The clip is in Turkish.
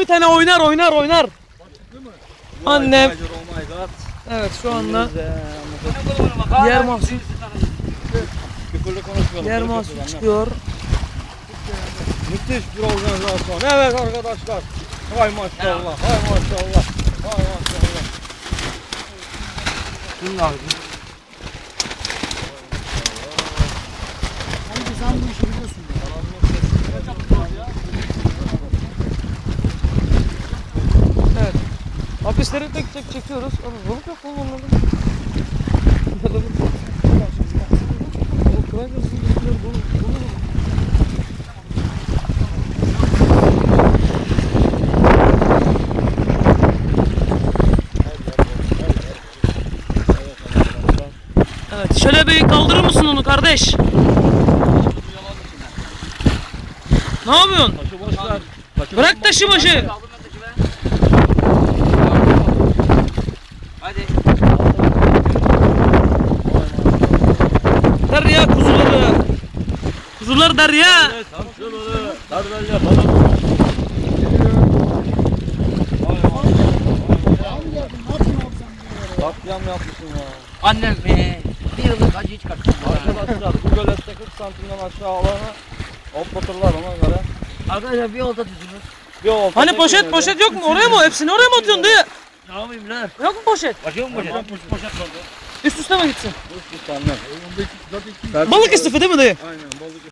bir tane oynar. Annem. Oh my god. Evet şu anda yer mahsul. Yer mahsul çıkıyor. Müthiş bir organizasyon. Evet arkadaşlar. Hay maşallah. Hay maşallah. Hay maşallah. Şunun abi. Hangi sen bu işi biliyorsun? Evet. Hapisleri tek tek çekiyoruz. Ama balık yok mu onlarda? Balık kolay gelsin. Balık. Evet, şöyle bir kaldırır mısın onu kardeş? Ne yapıyorsun? Taşı boş ver. Bırak taşı başı. Hadi. Derya kuzuları. Kuzular derya. Tamşıları. Sardalya balık. Katliam yapmışsın ya. Annem bir yıllık acı hiç kaçtı. Arkadaşlar bu gölette 40 santimden aşağı alana hoplatırlar ona göre. Arkadaşlar bir olta tutunuz. Bir olta Hani çekilir. poşet yok mu? Oraya mı? Hepsini oraya mı atıyorsun dayı? Ne yapayım lan? Yok mu poşet? Başka mı poşet? Poşet kaldı. Üst üste mi gitsin? Üst üste annem. Balık istifi değil mi dayı? Aynen balık